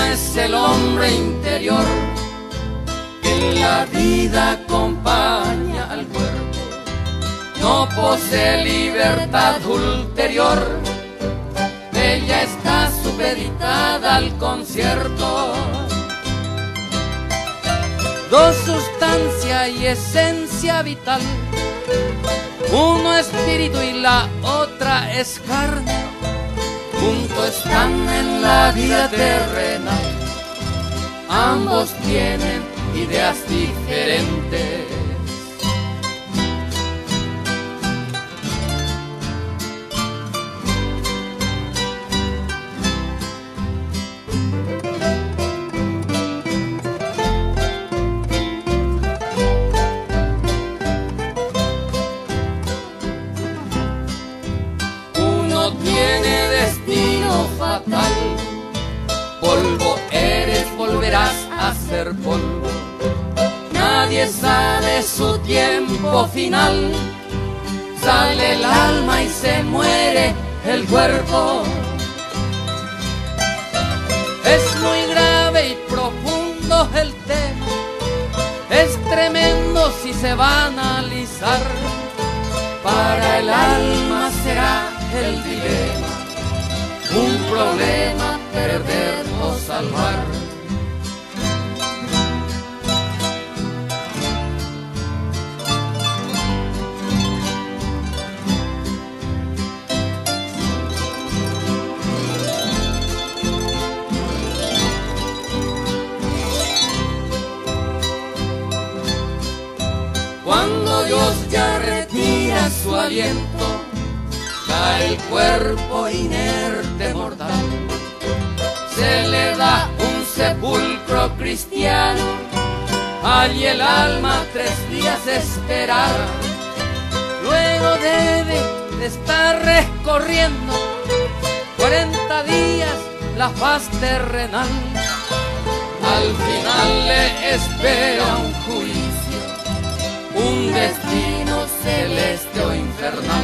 alma es el hombre interior que en la vida acompaña al cuerpo. No posee libertad ulterior, ella está supeditada al concierto. Dos, sustancia y esencia vital, uno espíritu y la otra es carne, juntos están en la vida terrenal, ambos tienen ideas diferentes. Tiene destino fatal, polvo eres, volverás a ser polvo. Nadie sabe su tiempo final, sale el alma y se muere el cuerpo. Es muy grave y profundo el tema, es tremendo si se va a analizar. Para el alma será el dilema, un problema, perder o salvar. Cuando Dios ya retira su aliento, cae el cuerpo inerte mortal, se le da un sepulcro cristiano, allí el alma 3 días esperar. Luego debe de estar recorriendo 40 días la faz terrenal, al final le espera un juicio, un destino celeste o infernal.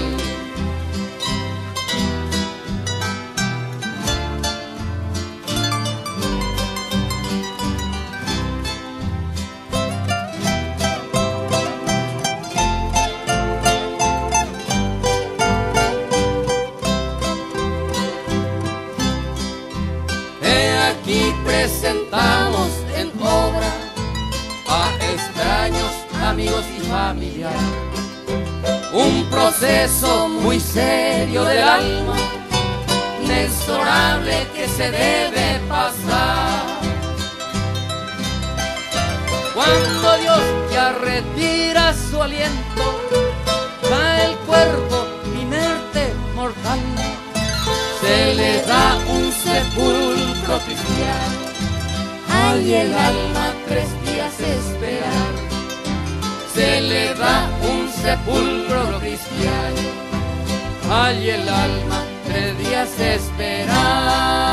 Aquí presentamos en obra a extraños, amigos y familiares un proceso muy serio del alma, inexorable que se debe pasar. Cuando Dios ya retira su aliento, cae el cuerpo inerte mortal, se le da un sepulcro cristiano, allí el alma 3 días esperar. Se le da un sepulcro cristiano, allí el alma 3 días esperar.